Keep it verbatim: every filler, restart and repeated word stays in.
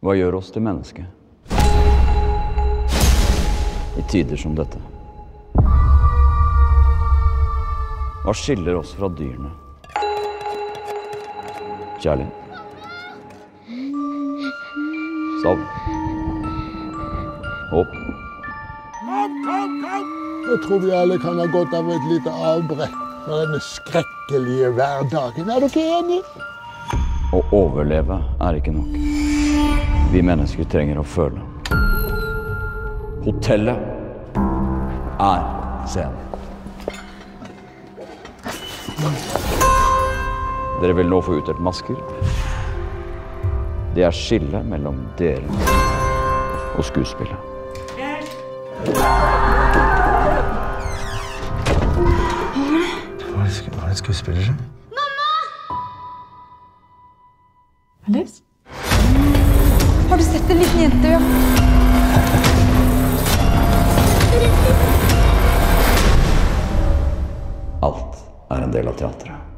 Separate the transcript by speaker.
Speaker 1: Hva gjør oss til mennesker? I tider som dette. Hva skiller oss fra dyrene? Kjærlighet. Savn. Håp.
Speaker 2: Kom, kom, kom! Jeg tror vi alle kan ha godt av et lite avbrekk fra denne skrekkelige hverdagen. Er dere enige?
Speaker 1: Å overleve er ikke nok. Vi mennesker trenger å føle. Hotellet er scenen. Dere vil nå få utdelt masker. Det er skille mellom dere og skuespillet.
Speaker 3: Hva er det skuespiller som?
Speaker 4: Mamma!
Speaker 5: Alice? Har du sett en liten jente?
Speaker 1: Alt er en del av teatret.